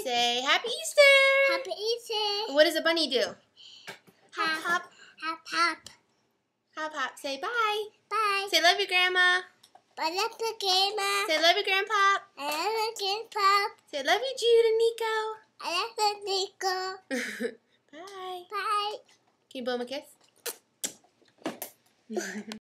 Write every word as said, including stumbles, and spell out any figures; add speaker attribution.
Speaker 1: Say Happy Easter!
Speaker 2: Happy Easter!
Speaker 1: What does a bunny do?
Speaker 2: Hop, hop, hop, hop.
Speaker 1: Hop, hop. Say bye.
Speaker 2: Bye.
Speaker 1: Say love you, Grandma.
Speaker 2: I love the Grandma.
Speaker 1: Say love you, Grandpa.
Speaker 2: I love the Grandpa.
Speaker 1: Say love you, Jude and Nico.
Speaker 2: I love the Nico.
Speaker 1: Bye.
Speaker 2: Bye.
Speaker 1: Can you blow him a kiss?